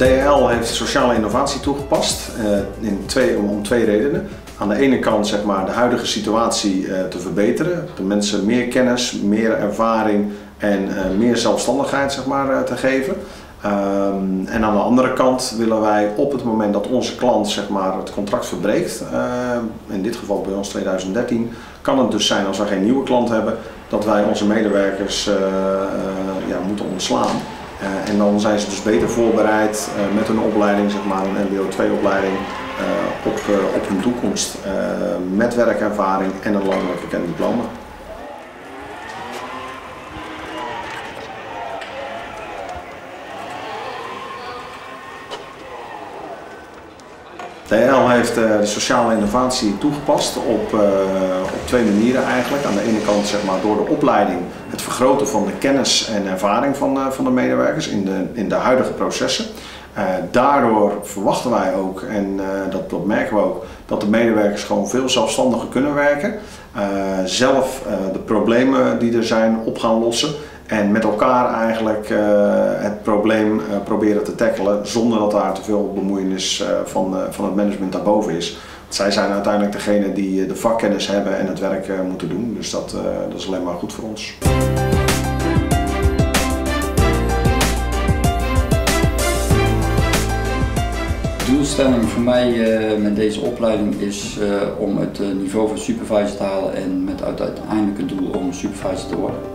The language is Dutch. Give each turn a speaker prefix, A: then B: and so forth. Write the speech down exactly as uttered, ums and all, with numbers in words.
A: D H L heeft sociale innovatie toegepast uh, in twee, om, om twee redenen. Aan de ene kant zeg maar, de huidige situatie uh, te verbeteren, de mensen meer kennis, meer ervaring en uh, meer zelfstandigheid zeg maar, uh, te geven. Um, en aan de andere kant willen wij op het moment dat onze klant zeg maar, het contract verbreekt, uh, in dit geval bij ons tweeduizend dertien, kan het dus zijn als wij geen nieuwe klant hebben, dat wij onze medewerkers uh, uh, ja, moeten ontslaan. Uh, en dan zijn ze dus beter voorbereid uh, met een opleiding, zeg maar, een M B O twee opleiding, uh, op, uh, op hun toekomst uh, met werkervaring en een landelijk erkend diploma. D H L heeft uh, de sociale innovatie toegepast op, uh, op twee manieren eigenlijk. Aan de ene kant zeg maar, door de opleiding het vergroten van de kennis en ervaring van, uh, van de medewerkers in de, in de huidige processen. Uh, daardoor verwachten wij ook, en uh, dat, dat merken we ook, dat de medewerkers gewoon veel zelfstandiger kunnen werken. Uh, zelf uh, de problemen die er zijn op gaan lossen. En met elkaar eigenlijk uh, het probleem uh, proberen te tackelen zonder dat daar te veel bemoeienis uh, van, uh, van het management daarboven is. Want zij zijn uiteindelijk degene die de vakkennis hebben en het werk uh, moeten doen. Dus dat, uh, dat is alleen maar goed voor ons.
B: De doelstelling voor mij uh, met deze opleiding is uh, om het uh, niveau van supervisor te halen en met uiteindelijk het doel om supervisor te worden.